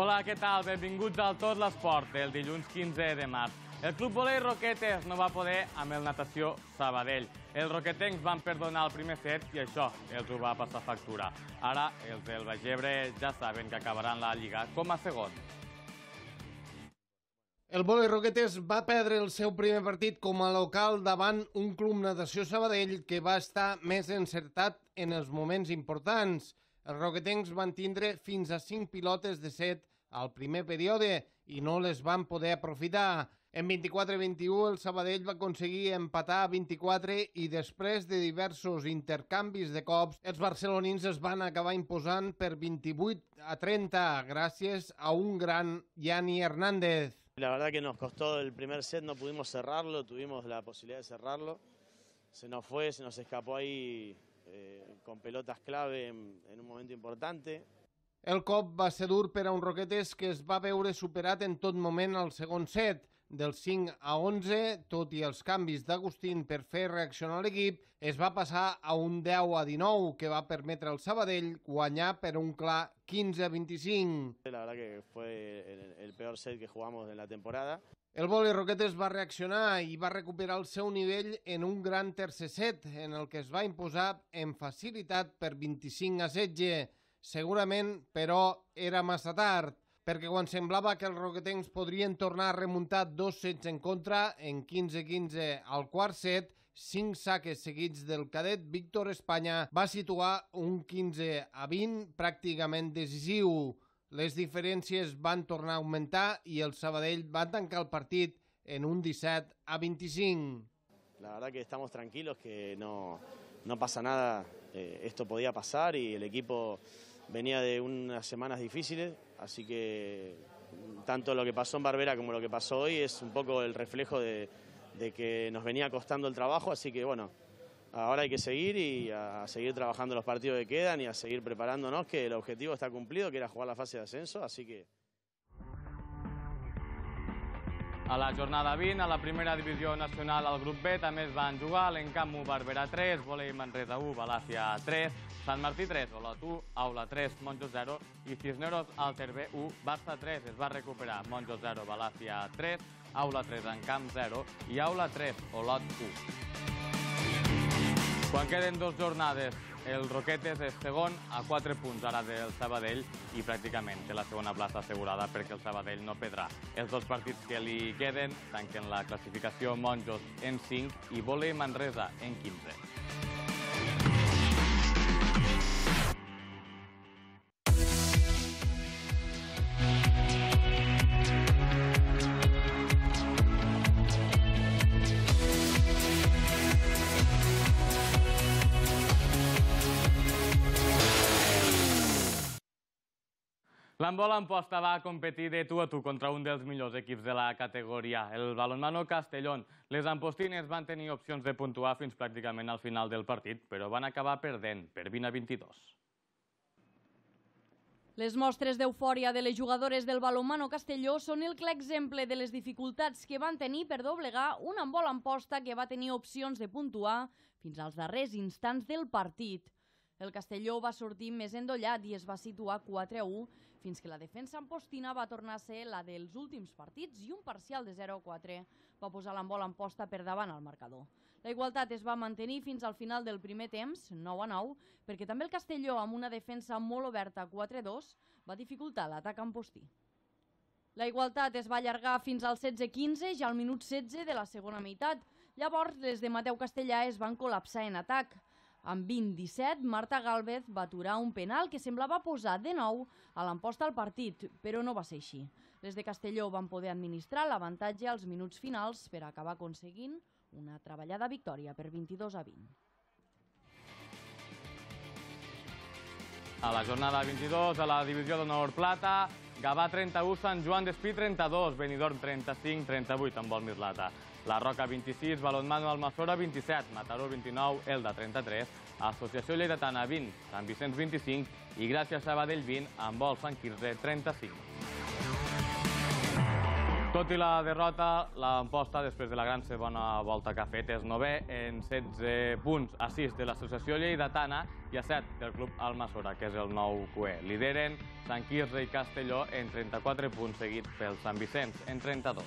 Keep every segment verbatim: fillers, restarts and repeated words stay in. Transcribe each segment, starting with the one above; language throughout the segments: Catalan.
Hola, què tal? Benvinguts al Tot l'Esport del dilluns quinze de març. El Club Volei Roquetes no va poder amb el Natació Sabadell. Els roquetencs van perdonar el primer set i això els ho va passar factura. Ara els del Baix Ebre ja saben que acabaran la Lliga com a segon. El Volei Roquetes va perdre el seu primer partit com a local davant un Club Natació Sabadell que va estar més encertat en els moments importants. Els roquetencs van tindre fins a cinc pilotes de set al primer període i no les van poder aprofitar. En vint-i-quatre a vint-i-u el Sabadell va aconseguir empatar a vint-i-quatre i després de diversos intercanvis de cops els barcelonins es van acabar imposant per vint-i-vuit a trenta gràcies a un gran Yanni Hernández. La verdad que nos costó el primer set, no pudimos cerrarlo, tuvimos la posibilidad de cerrarlo. Se nos fue, se nos escapó ahí eh, con pelotas clave en, en un momento importante. El cop va ser dur per a un Roquetes que es va veure superat en tot moment al segon set. Del cinc a onze, tot i els canvis d'Agustín per fer reaccionar l'equip, es va passar a un deu a dinou, que va permetre al Sabadell guanyar per un clar quinze a vint-i-cinc. La verdad que fue el, el peor set que jugamos en la temporada. El Volei Roquetes va reaccionar i va recuperar el seu nivell en un gran tercer set, en el que es va imposar en facilitat per vint-i-cinc a setze. Segurament, però, era massa tard, perquè quan semblava que els roquetencs podrien tornar a remuntar dos sets en contra, en quinze a quinze al quart set, cinc saques seguits del cadet Víctor Espanya va situar un quinze a vint pràcticament decisiu. Les diferències van tornar a augmentar i el Sabadell va tancar el partit en un disset a vint-i-cinc. La verdad que estamos tranquilos, que no, no pasa nada, eh, esto podía pasar y el equipo venía de unas semanas difíciles, así que tanto lo que pasó en Barbera como lo que pasó hoy es un poco el reflejo de, de que nos venía costando el trabajo, así que bueno, ahora hay que seguir y a seguir trabajando los partidos que quedan y a seguir preparándonos, que el objetivo está cumplido, que era jugar la fase de ascenso, así que... A la jornada vint, a la primera divisió nacional, al grup B també es van jugar l'Encamp u, Barberà tres, Volei Manresa u, Balàfia tres, Sant Martí tres, Olot u, Aula tres, Monjos zero i Cisneros Alter B u, Barça tres. Es va recuperar Monjos zero, Balàfia tres, Aula tres, Encamp zero i Aula tres, Olot u. Quan queden dues jornades, el Roquetes és segon a quatre punts ara del Sabadell i pràcticament té la segona plaça assegurada perquè el Sabadell no perdrà. Els dos partits que li queden tanquen la classificació Monjos en cinc i Volei Manresa en quinze. L'handbol Amposta va competir de tu a tu contra un dels millors equips de la categoria, el Balonmano Castellón. Les ampostines van tenir opcions de puntuar fins pràcticament al final del partit, però van acabar perdent per vint a vint-i-dos. Les mostres d'eufòria de les jugadores del Balonmano Castelló són el clar exemple de les dificultats que van tenir per doblegar un handbol Amposta que va tenir opcions de puntuar fins als darrers instants del partit. El Castelló va sortir més endollat i es va situar quatre a u fins que la defensa ampostina va tornar a ser la dels últims partits i un parcial de zero a quatre va posar l'handbol Amposta per davant al marcador. La igualtat es va mantenir fins al final del primer temps, nou a nou, perquè també el Castelló, amb una defensa molt oberta quatre a dos, va dificultar l'atac ampostí. La igualtat es va allargar fins al setze a quinze, ja al minut setze de la segona meitat. Llavors, les de Mateu Castellà es van col·lapsar en atac. Amb vint a disset, Marta Gálvez va aturar un penal que semblava posar de nou a l'Amposta al partit, però no va ser així. Les de Castelló van poder administrar l'avantatge als minuts finals per acabar aconseguint una treballada victòria per vint-i-dos a vint. A la jornada vint-i-dos, a la divisió d'honor plata, Gavà trenta-u, Sant Joan d'Espí trenta-dos, Benidorm trenta-cinc trenta-vuit amb vol Mislata. La Roca vint-i-sis, Balonmano Almassora vint-i-set, Mataró vint-i-nou, Elda trenta-tres, Associació Lleidatana vint, Sant Vicenç vint-i-cinc i Gràcia Sabadell vint amb vol Sant Quirze trenta-cinc. Tot i la derrota, l'Amposta, després de la gran segona volta que ha fet, és novè en setze punts, a sis de l'associació lleidatana i a set del club Almassora, que és el nou cué. Lideren Sant Quirze i Castelló en trenta-quatre punts, seguit pel Sant Vicenç en trenta-dos.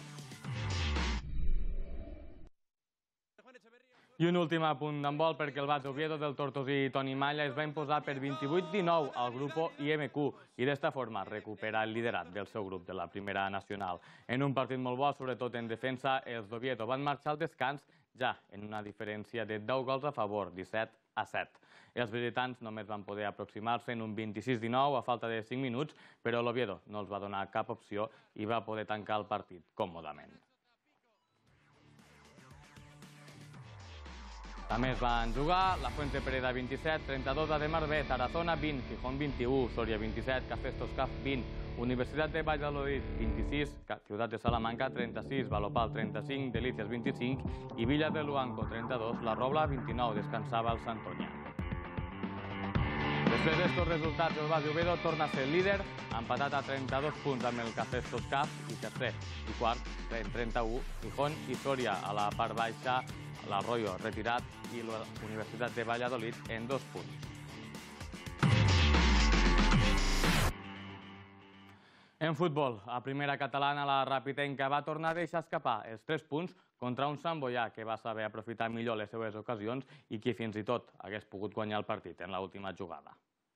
I un últim apunt d'handbol perquè el Bats Oviedo del Tortosí Toni Malla es va imposar per vint-i-vuit dinou al grupo I M Q i d'esta forma recupera el liderat del seu grup de la primera nacional. En un partit molt bo, sobretot en defensa, els d'Oviedo van marxar al descans ja en una diferència de deu gols a favor, disset a set. Els visitants només van poder aproximar-se en un vint-i-sis dinou a falta de cinc minuts, però l'Oviedo no els va donar cap opció i va poder tancar el partit còmodament. També es van jugar la Fuente Pereda vint-i-set, trenta-dos Ademar B, Tarazona vint, Gijón vint-i-u, Soria vint-i-set, Cafés Toscaf vint, Universitat de Valladolid vint-i-sis, Ciutat de Salamanca trenta-sis, Valopal trenta-cinc, Delicias vint-i-cinc i Villa de Luanco trenta-dos, La Robla vint-i-nou, descansava el Santoña. Després d'estos resultats, el Bats Oviedo torna a ser líder, empatat a trenta-dos punts amb el Cafés Toscaf i tercer i quart en trenta-u, Gijón i Soria a la part baixa, l'Arroyo retirat i la Universitat de Valladolid en dos punts. En futbol, a primera catalana, la Rapitenca va tornar a deixar escapar els tres punts contra un Sant Boià que va saber aprofitar millor les seves ocasions i que fins i tot hagués pogut guanyar el partit en l'última jugada.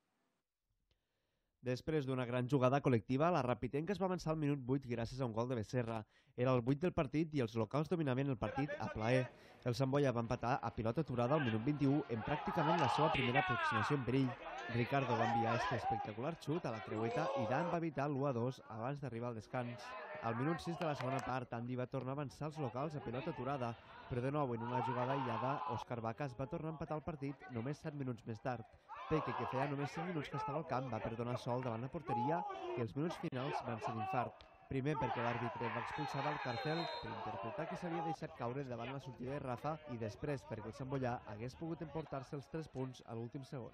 Després d'una gran jugada col·lectiva, la Rapitenca es va avançar al minut vuit gràcies a un gol de Becerra. Era el vuit del partit i els locals dominaven el partit a plaer. El Sant Boià va empatar a pilota aturada al minut vint-i-u en pràcticament la seva primera aproximació en perill. Ricardo va enviar este espectacular xut a la creueta i Dan va evitar l'u a dos abans d'arribar al descans. Al minut sis de la segona part, Andy va tornar a avançar els locals a pilota aturada, però de nou en una jugada aïllada, Òscar Vacas va tornar a empatar el partit només set minuts més tard. Peque, que feia només cinc minuts que estava al camp, va perdonar sol davant la porteria i els minuts finals van ser d'infart. Primer perquè l'àrbitre va expulsar Valcarcel per interpretar que s'havia deixat caure davant la sortida de Rafa i després perquè el Sant Boià hagués pogut emportar-se els tres punts a l'últim segon.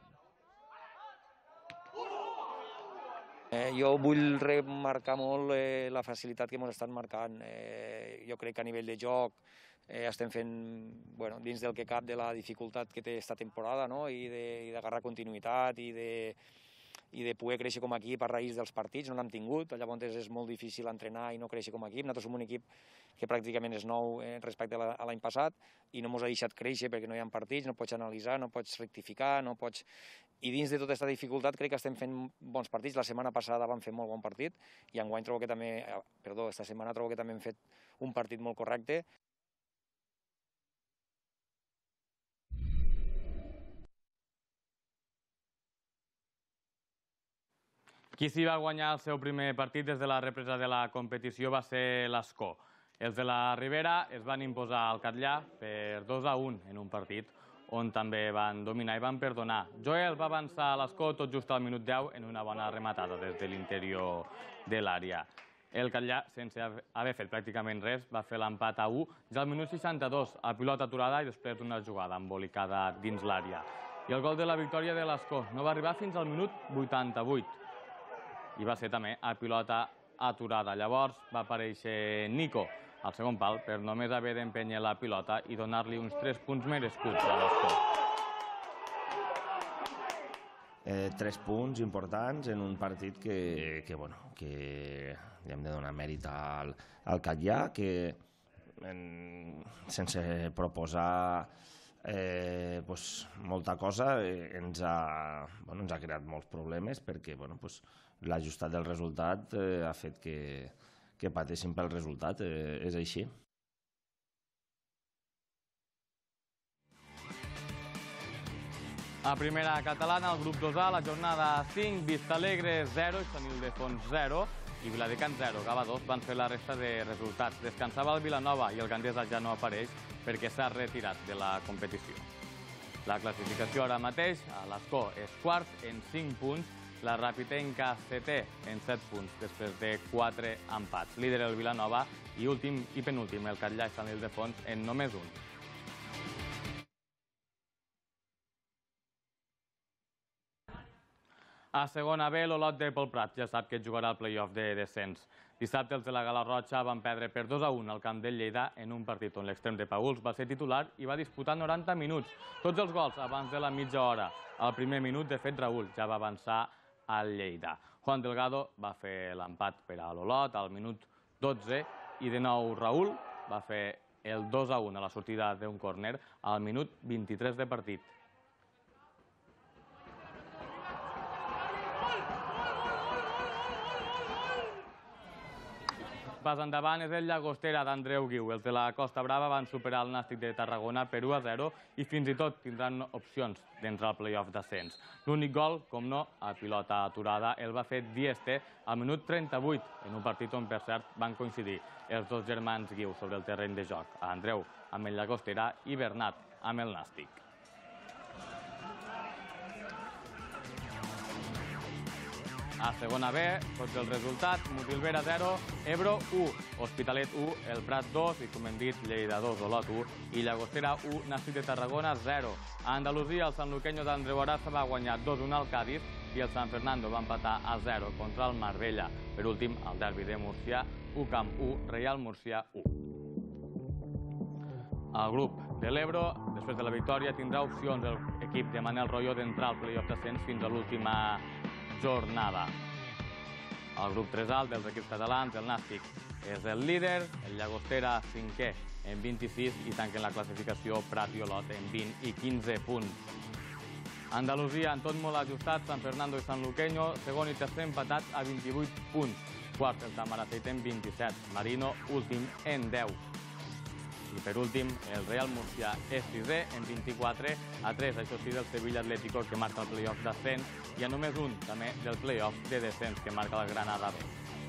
Eh, jo vull remarcar molt eh, la facilitat que ens estan marcant. Eh, jo crec que a nivell de joc eh, estem fent, bueno, dins del que cap de la dificultat que té esta temporada, no? I d'agarrar continuïtat i de, i de poder créixer com a equip a raïs dels partits. No n'hem tingut, llavors és molt difícil entrenar i no créixer com a equip. Nosaltres som un equip que pràcticament és nou eh, respecte a l'any passat i no ens ha deixat créixer perquè no hi ha partits, no pots analitzar, no pots rectificar, no pots... I dins de tota aquesta dificultat crec que estem fent bons partits. La setmana passada vam fer molt bon partit i enguany trobo que també, perdó, esta setmana trobo que també hem fet un partit molt correcte. Qui s'hi va guanyar el seu primer partit des de la represa de la competició va ser l'Ascó. Els de la Ribera es van imposar al Catllà per dos a un en un partit on també van dominar i van perdonar. Joel va avançar a l'Ascó tot just al minut deu en una bona rematada des de l'interior de l'àrea. El Catllà, sense haver fet pràcticament res, va fer l'empat a u ja al minut seixanta-dos, a pilota aturada i després d'una jugada embolicada dins l'àrea. I el gol de la victòria de l'Ascó no va arribar fins al minut vuitanta-vuit. I va ser també a pilota aturada. Llavors va aparèixer Nico al segon pal per només haver d'empènyer la pilota i donar-li uns tres punts merescuts a l'Ascó. Eh, tres punts importants en un partit que, que, bueno, que hem de donar mèrit al, al Catllà, que en, sense proposar eh, pues, molta cosa eh, ens, ha, bueno, ens ha creat molts problemes perquè bueno, pues, l'ajustat del resultat eh, ha fet que, que pateixin pel resultat, eh, és així. A primera catalana, el grup dos A, la jornada cinc, Vistalegre zero, Sant Ildefons zero i Viladecans zero, Gavà dos van fer la resta de resultats. Descansava el Vilanova i el Gandesa ja no apareix perquè s'ha retirat de la competició. La classificació ara mateix, a l'Ascó és quart en cinc punts, la Rapitenca setè en set punts després de quatre empats. Líder el Vilanova i últim i penúltim el Catllà i Sant Ildefons en només un. A segona B, l'Olot de Polprat ja sap que jugarà el play-off de descens. Dissabte els de la Galarrotxa van perdre per dos a un al camp del Lleida en un partit on l'extrem de Pauls va ser titular i va disputar noranta minuts. Tots els gols abans de la mitja hora. Al primer minut, de fet, Raül ja va avançar al Lleida. Juan Delgado va fer l'empat per a l'Olot al minut dotze i de nou Raül va fer el dos a un a la sortida d'un córner al minut vint-i-tres de partit. Pas endavant és el Llagostera d'Andreu Guiu. Els de la Costa Brava van superar el Nàstic de Tarragona per u a zero i fins i tot tindran opcions d'entrar al play-off d'ascens. L'únic gol, com no, a pilota aturada, el va fer Dieste al minut trenta-vuit, en un partit on, per cert, van coincidir els dos germans Guiu sobre el terreny de joc, Andreu amb el Llagostera i Bernat amb el Nàstic. A segona B, tots els resultats: Motilvera zero, Ebro u, Hospitalet u, El Prat dos i, com hem dit, Lleida dos, Olot u i Llagostera u, Nàstic de Tarragona zero. A Andalusia, el sanluqueño d'Andreu Araza va guanyar dos a un al Cádiz i el San Fernando va empatar a zero contra el Marbella. Per últim, el derbi de Múrcia, U Camp u, Reial Múrcia u. El grup de l'Ebro, després de la victòria, tindrà opcions l'equip de Manel Royo d'entrar al play-off d'ascens fins a l'última jornada. El grup tres alt dels equips catalans, el Nàstic és el líder, el Llagostera cinquè en vint-i-sis i tanquen la classificació Prat i Olot en vint i quinze punts. Andalusia, en tot molt ajustat, San Fernando i Sanluqueño, segon i tercer empatats a vint-i-vuit punts. Quart, el Tamaracete en vint-i-set, Marino últim en deu. I per últim, el Real Múrcia és sisè en vint-i-quatre a tres, això sí, del Sevilla Atlético, que marca el play-off d'ascens, i a només un, també, del play-off de descens, que marca la Granada B.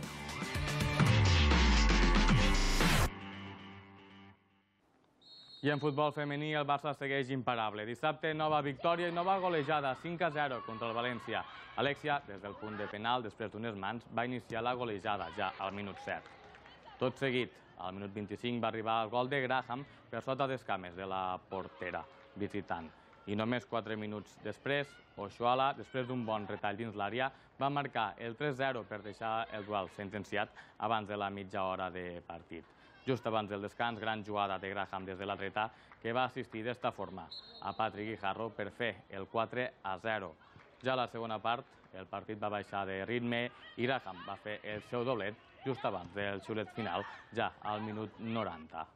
I en futbol femení el Barça segueix imparable. Dissabte, nova victòria i nova golejada, cinc a zero contra el València. Alexia, des del punt de penal, després d'unes mans, va iniciar la golejada ja al minut set. Tot seguit, al minut vint-i-cinc va arribar el gol de Graham per sota d'escames de la portera visitant. I només quatre minuts després, Oshuala, després d'un bon retall dins l'àrea, va marcar el tres zero per deixar el duel sentenciat abans de la mitja hora de partit. Just abans del descans, gran jugada de Graham des de la dreta, que va assistir d'esta forma a Patrick Guijarro per fer el quatre a zero. Ja a la segona part, el partit va baixar de ritme i Graham va fer el seu doblet just abans del xiulet final, ja al minut noranta.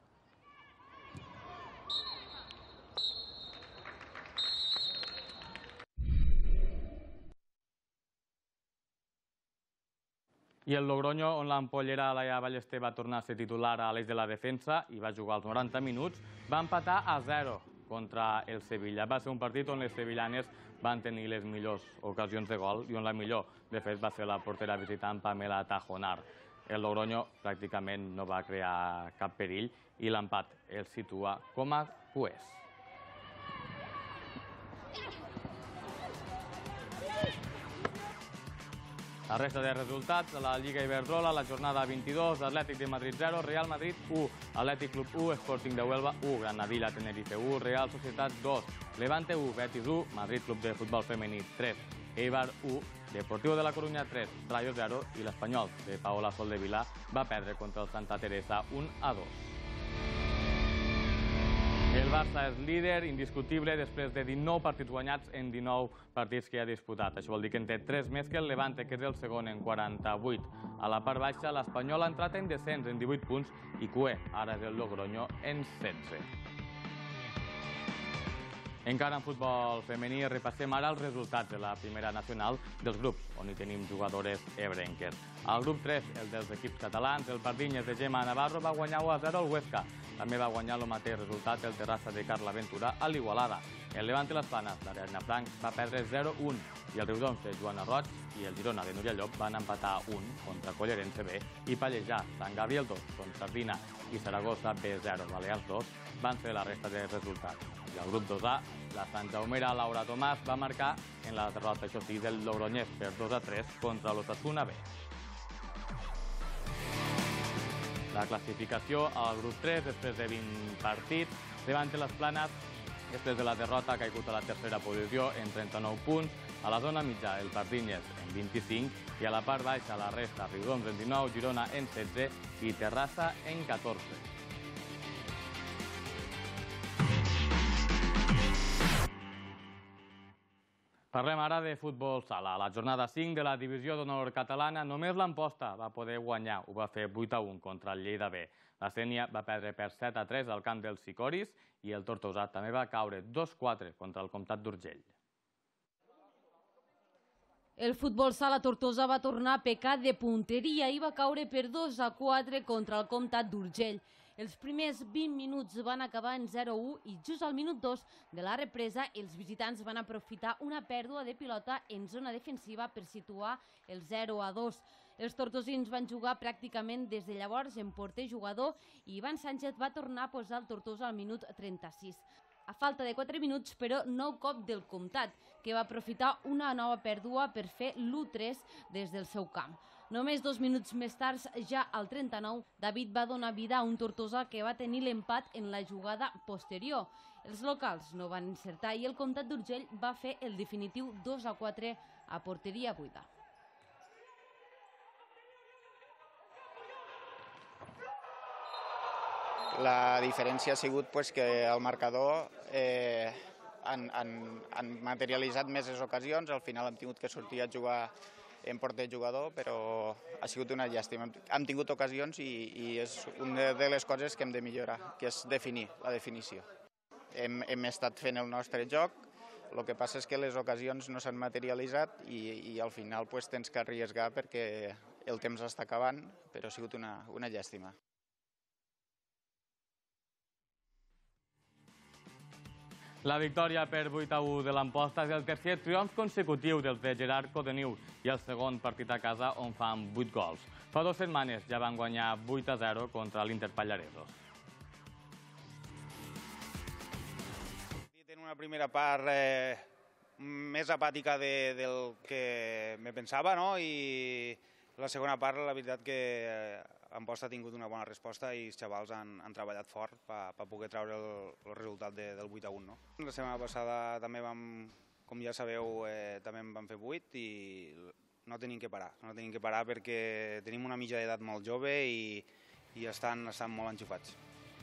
I el Logroño, on l'ampollera Laia Ballester va tornar a ser titular a l'eix de la defensa i va jugar els noranta minuts, va empatar a zero contra el Sevilla. Va ser un partit on les sevillanes van tenir les millors ocasions de gol i on la millor, de fet, va ser la portera visitant Pamela Tajonar. El Logroño pràcticament no va crear cap perill i l'empat el situa com a coès. La resta de resultats de la Lliga Iberdrola, la jornada vint-i-dos, Atlètic de Madrid zero, Real Madrid u, Atlètic Club u, Sporting de Huelva u, Granadilla Tenerife u, Real Societat dos, Levante u, Betis u, Madrid Club de Futbol Femení tres, Eibar u, Deportivo de la Coruña tres, Rayo zero i l'Espanyol de Paola Soldevila va perdre contra el Santa Teresa un a dos. El Barça és líder indiscutible després de dinou partits guanyats en dinou partits que ha disputat. Això vol dir que en té tres més que el Levante, que és el segon en quaranta-vuit. A la part baixa, l'Espanyol ha entrat en descens en divuit punts i cué, ara és el Logroño en setze. Encara en futbol femení repassem ara els resultats de la primera nacional dels grups, on hi tenim jugadores ebrenques. Al grup tres, el dels equips catalans, el Pardinyes de Gemma Navarro va guanyar u a zero al Huesca. També va guanyar el mateix resultat el Terrassa de Carla Ventura a l'Igualada. El Levante Les Planes d'Ariadna Frank va perdre zero a un i el Riudoms de Joana Roig i el Girona de Núria Llop van empatar a un contra Collerense B i Pallejà, Sant Gabriel dos, Sardina i Saragossa B zero, Balears dos van ser la resta de resultats. I al grup dos A, la Sant Jaumera Laura Tomàs va marcar en la derrota, això sí, del Logroñés per dos a tres contra l'Osasuna B. La classificació al grup tres, després de vint partits, Levante Les Planes, després de la derrota, ha caigut a la tercera posició en trenta-nou punts, A la zona mitja, el Pardinyes en vint-i-cinc i a la part baixa la resta, Riudoms en dinou, Girona en setze i Terrassa en catorze. Parlem ara de futbol sala. A la jornada cinc de la divisió d'honor catalana, només l'Amposta va poder guanyar. Ho va fer vuit a un contra el Lleida B. La Sénia va perdre per set a tres al camp dels Sicoris i el Tortosa també va caure dos a quatre contra el Comtat d'Urgell. El futbol sala Tortosa va tornar a pecar de punteria i va caure per dos a quatre contra el Comtat d'Urgell. Els primers vint minuts van acabar en zero a u i just al minut dos de la represa els visitants van aprofitar una pèrdua de pilota en zona defensiva per situar el zero a dos. Els tortosins van jugar pràcticament des de llavors en porter jugador i Ivan Sánchez va tornar a posar el Tortosa al minut trenta-sis. A falta de quatre minuts, però, nou cop del Comtat, que va aprofitar una nova pèrdua per fer l'u a tres des del seu camp. Només dos minuts més tard, ja al trenta-nou, David va donar vida a un Tortosa que va tenir l'empat en la jugada posterior. Els locals no van encertar i el Comtat d'Urgell va fer el definitiu dos a quatre a porteria buida. La diferència ha sigut pues, que el marcador eh, han, han, han materialitzat més les ocasions, al final hem tingut que sortir a jugar en porter jugador, però ha sigut una llàstima. Hem tingut ocasions i, i és una de les coses que hem de millorar, que és definir, la definició. Hem, hem estat fent el nostre joc, el que passa és que les ocasions no s'han materialitzat i, i al final pues, tens que arriesgar perquè el temps està acabant, però ha sigut una, una llàstima. La victòria per vuit a u de l'Amposta és el tercer triomf consecutiu dels de Gerard Codeniu i el segon partit a casa on fan vuit gols. Fa dues setmanes ja van guanyar vuit a zero contra l'Inter Pallaresos. En una primera part eh, més apàtica de, del que me pensava, no? I la segona part, la veritat que Amposta ha tingut una bona resposta i els xavals han, han treballat fort per pa poder treure el, el resultat de, del vuit a un. No? La setmana passada també vam, com ja sabeu, eh, també en vam fer vuit i no tenim que parar. No tenim que parar perquè tenim una mitja d'edat molt jove i, i estan, estan molt enxufats.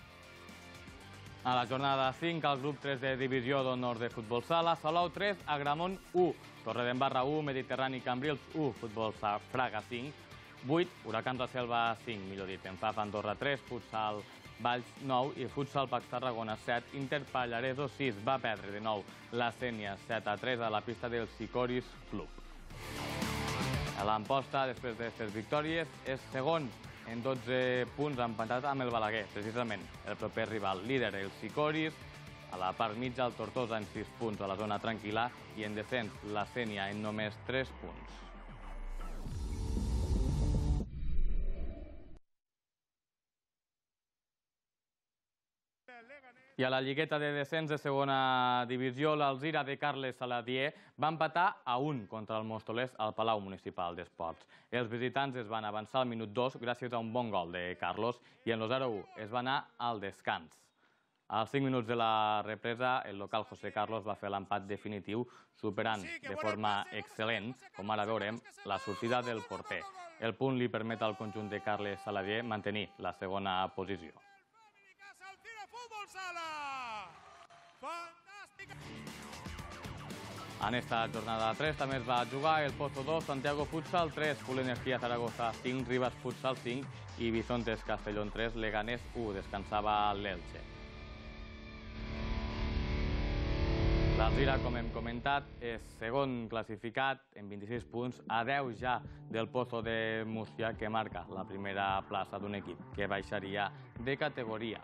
A la jornada cinc, al grup tres de divisió d'honor de futbol sala, Salou tres, Agramunt u, Torredembarra u, Mediterrani Cambrils u, Futbol Fraga cinc, vuit, Huracans La Selva cinc, millor dit, Enfaf Andorra tres, Futsal Valls nou i Futsal Pax Tarragona set, Inter Pallaresos sis, va perdre de nou la Sénia set a tres a la pista del Sicoris Club. L'Amposta, després d'aquestes victòries, és segon en dotze punts empatat amb el Balaguer, precisament el proper rival líder, el Sicoris, a la part mitja el Tortosa en sis punts a la zona tranquil·la i en descens la Sénia en només tres punts. I a la lligueta de descens de segona divisió, l'Alzira de Carles Saladier va empatar a un contra el Móstoles al Palau Municipal d'Esports. Els visitants es van avançar al minut dos gràcies a un bon gol de Carlos i en el zero a u es va anar al descans. Als cinc minuts de la represa, el local José Carlos va fer l'empat definitiu, superant de forma excel·lent, com ara veurem, la sortida del porter. El punt li permet al conjunt de Carles Saladier mantenir la segona posició. En esta jornada tres també es va jugar el Pozo dos, Santiago Futsal tres, Full Energía Zaragoza cinc, Rivas Futsal cinc i Bisontes Castellón tres, Leganés u, descansava l'Elche. L'Alzira, com hem comentat, és segon classificat en vint-i-sis punts, a deu ja del Pozo de Múrcia, que marca la primera plaça d'un equip que baixaria de categoria.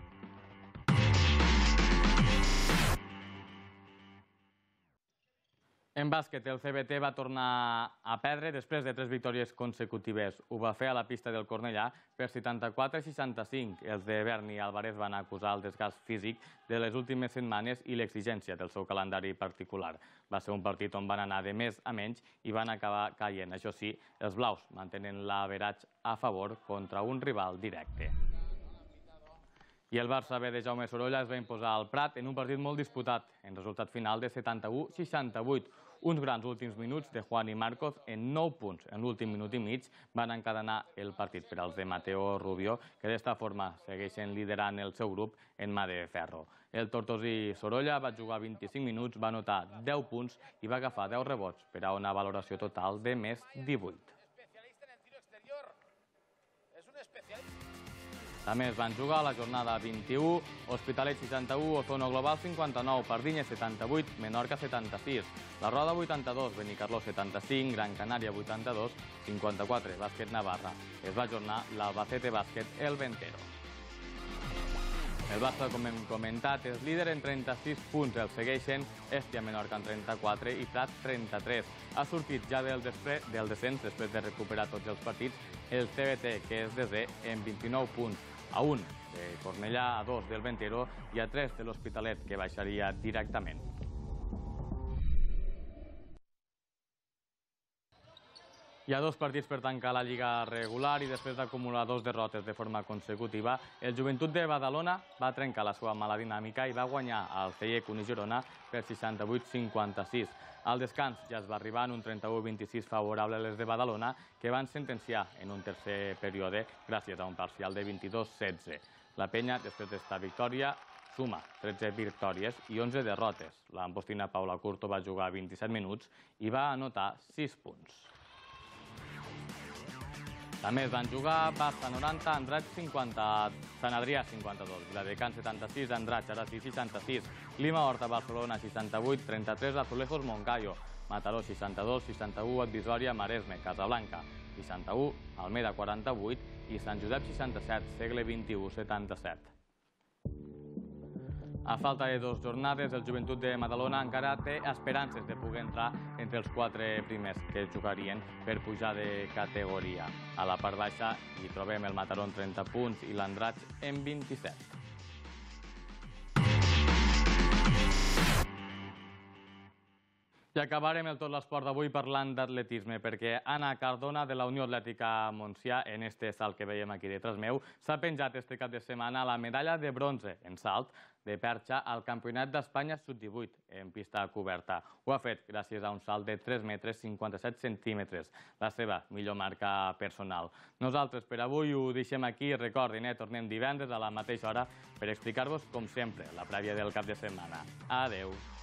En bàsquet, el C B T va tornar a perdre després de tres victòries consecutives. Ho va fer a la pista del Cornellà per setanta-quatre a seixanta-cinc. Els de Berni i Álvarez van acusar el desgast físic de les últimes setmanes i l'exigència del seu calendari particular. Va ser un partit on van anar de més a menys i van acabar caient. Això sí, els blaus mantenen l'averatge a favor contra un rival directe. I el Barça B de Jaume Sorolla es va imposar al Prat en un partit molt disputat, en resultat final de setanta-u a seixanta-vuit. Uns grans últims minuts de Juan i Marcos en nou punts en l'últim minut i mig van encadenar el partit per als de Mateo Rubio, que d'esta forma segueixen liderant el seu grup en mà de ferro. El tortosí Sorolla va jugar vint-i-cinc minuts, va anotar deu punts i va agafar deu rebots per a una valoració total de més divuit. També es van jugar a la jornada vint-i-u, Hospitalet seixanta-u, Ozono Global cinquanta-nou, Pardinyes setanta-vuit, Menorca setanta-sis, La Roda vuitanta-dos, Benicarló setanta-cinc, Gran Canària vuitanta-dos, cinquanta-quatre, Bàsquet Navarra. Es va ajornar l'Albacete Bàsquet El Ventero. El Barça, com hem comentat, és líder en trenta-sis punts. El segueixen Hèstia Menorca en trenta-quatre i Prat trenta-tres. Ha sortit ja del descens, després de recuperar tots els partits, el C B T, que és desè en vint-i-nou punts, a un de Cornellà, a dos del Ventero i a tres de l'Hospitalet, que baixaria directament. Hi ha dos partits per tancar la Lliga regular i després d'acumular dos derrotes de forma consecutiva, el Joventut de Badalona va trencar la seva mala dinàmica i va guanyar al C I E Cunit Girona per seixanta-vuit a cinquanta-sis. Al descans ja es va arribar en un trenta-u a vint-i-sis favorable a les de Badalona, que van sentenciar en un tercer període gràcies a un parcial de vint-i-dos a setze. La penya, després d'esta victòria, suma tretze victòries i onze derrotes. L'ampostina Paula Curto va jugar vint-i-set minuts i va anotar sis punts. També es van jugar Barça noranta, Andratx cinquanta, Sant Adrià cinquanta-dos, Viladecans setanta-sis, Andratx Arací seixanta-sis, Lima Horta Barcelona seixanta-vuit, trenta-tres Azulejos Moncayo, Mataró seixanta-dos, seixanta-u Advisòria Maresme, Casablanca seixanta-u, Almeda quaranta-vuit i Sant Josep seixanta-set, Segle vint-i-u setanta-set. A falta de dues jornades, el Joventut de Badalona encara té esperances de poder entrar entre els quatre primers que jugarien per pujar de categoria. A la part baixa hi trobem el Mataró en trenta punts i l'Andratx en vint-i-set. I acabarem el tot l'esport d'avui parlant d'atletisme, perquè Anna Cardona, de la Unió Atlètica Montsià, en este salt que veiem aquí detrás meu, s'ha penjat este cap de setmana la medalla de bronze en salt de perxa al Campionat d'Espanya sub divuit en pista coberta. Ho ha fet gràcies a un salt de tres metres cinquanta-set centímetres, la seva millor marca personal. Nosaltres per avui ho deixem aquí. Recordin, eh, tornem divendres a la mateixa hora per explicar-vos, com sempre, la prèvia del cap de setmana. Adeu!